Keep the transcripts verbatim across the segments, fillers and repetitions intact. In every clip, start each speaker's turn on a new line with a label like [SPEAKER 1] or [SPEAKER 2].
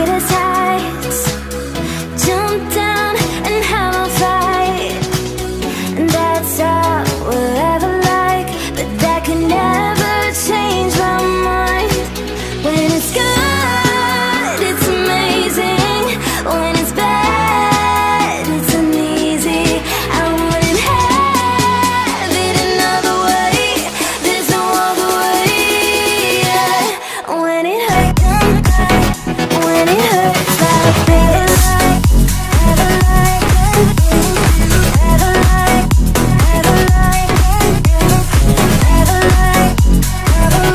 [SPEAKER 1] speed as heights. Jump down and have a fight, and that's all we'll ever like. But that can never change my mind. When it's good, it's amazing. When it's bad, it's uneasy. I wouldn't have it another way. There's no other way. Yeah. When it hurts, when it hurts like this. Ever like, ever like, ever like, ever like, ever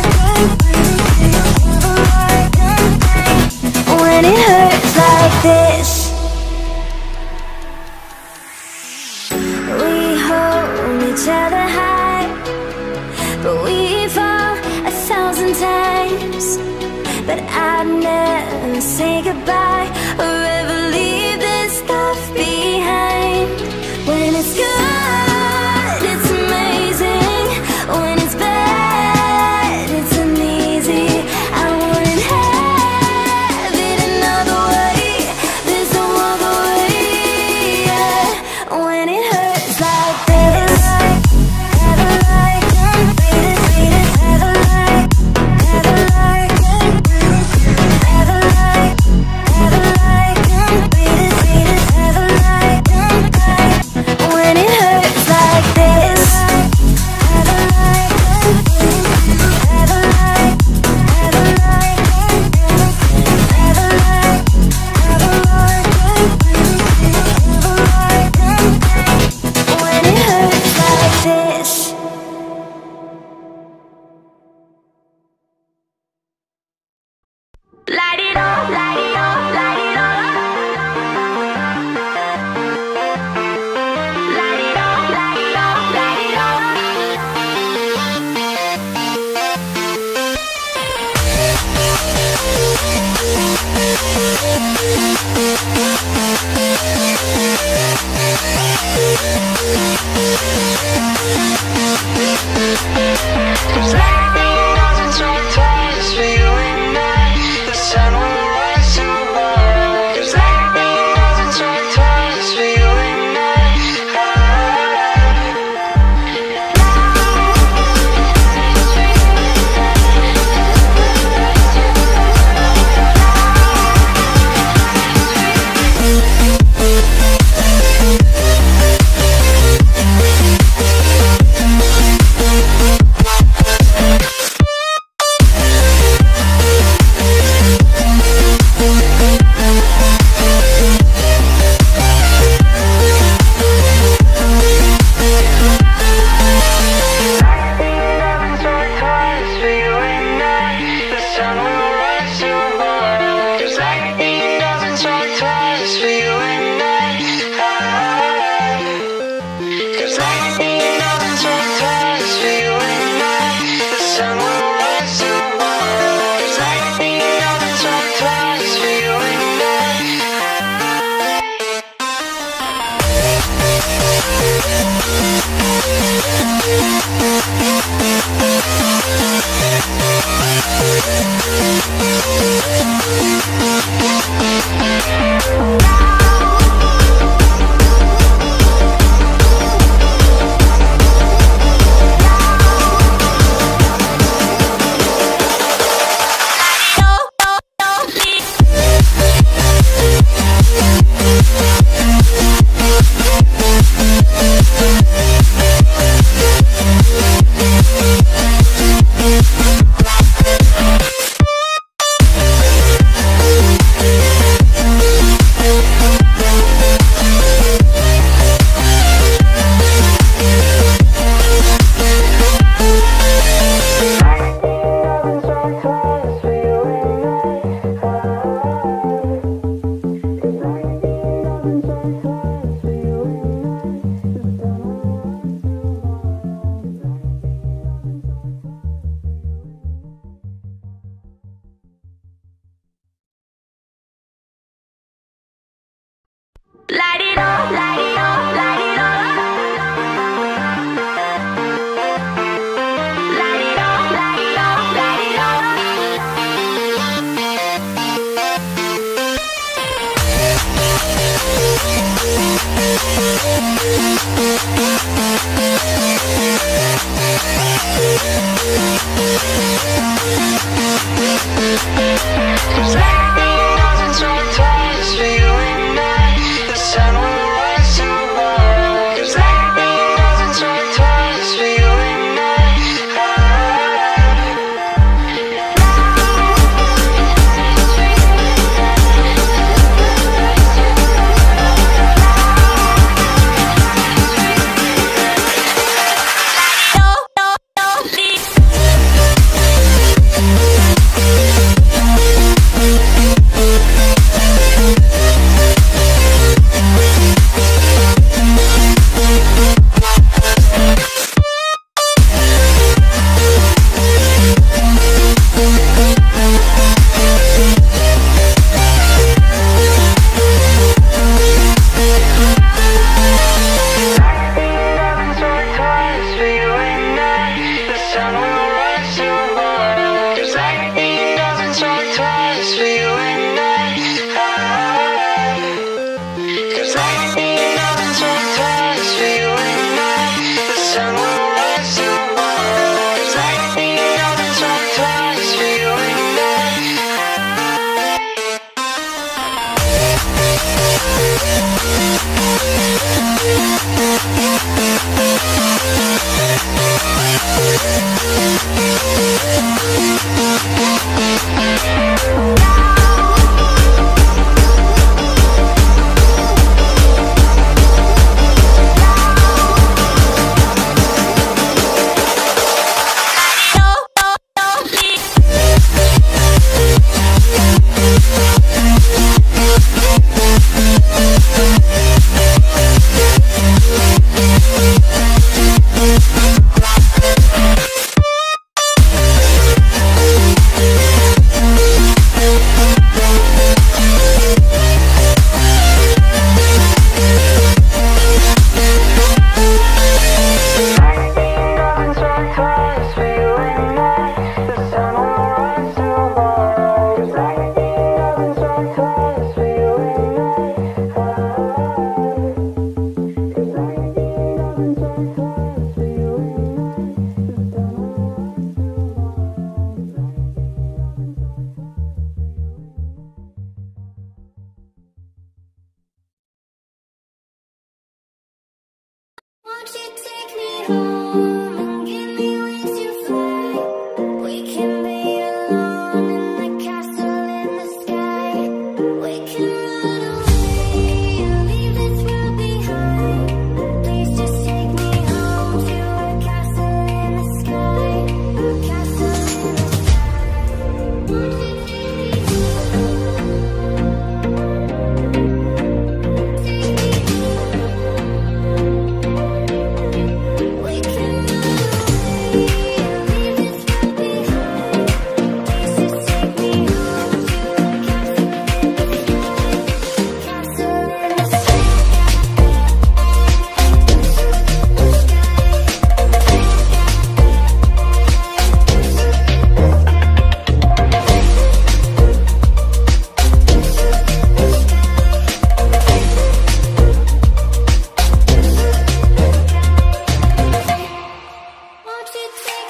[SPEAKER 1] like, when it hurts like this. We hold each other high, but we fall a thousand times. But I'd never say goodbye or ever leave this stuff behind. When it's good, it's amazing. When it's bad, it's uneasy. I wouldn't have it another way. There's no other way. Yeah. When it hurts like this. Ever like, ever like, ever like, ever like, ever like, ever like, when it hurts like this. Ever like, ever like, ever like, ever like, ever like, when it hurts like this. Light it up, light it up, light it up. Light it up, light it up, light it up.
[SPEAKER 2] Cause lightning doesn't strike twice for you and I. The sun will rise tomorrow. Cause lightning doesn't strike twice for you and I.
[SPEAKER 1] won't you take